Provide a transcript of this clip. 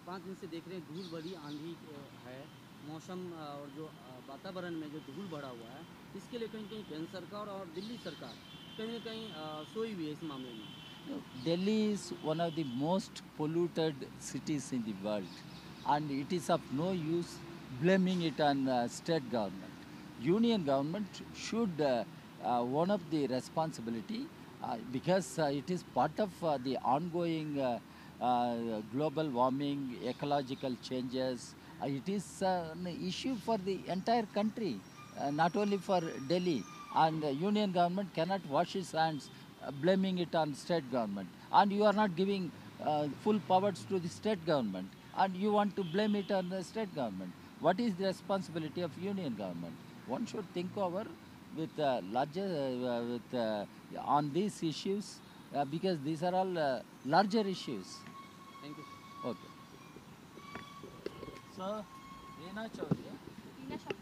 4-5 दिन से देख रहे हैं धूल भरी आंधी है, मौसम और जो वातावरण में जो धूल भरा हुआ है, इसके लिए कहीं-कहीं केंद्र सरकार और दिल्ली सरकार कहीं न कहीं सोई हुई है इस मामले में। Delhi is one of the most polluted cities in the world, and it is of no use blaming it on state government. Union government should own up the responsibility because it is part of the ongoing global warming, ecological changes. It is an issue for the entire country, not only for Delhi. And union government cannot wash its hands blaming it on state government. And you are not giving full powers to the state government. And you want to blame it on the state government. What is the responsibility of union government? One should think over with on these issues because these are all larger issues. Thank you. Okay. So, Reena Chaudhary. Tina Shah.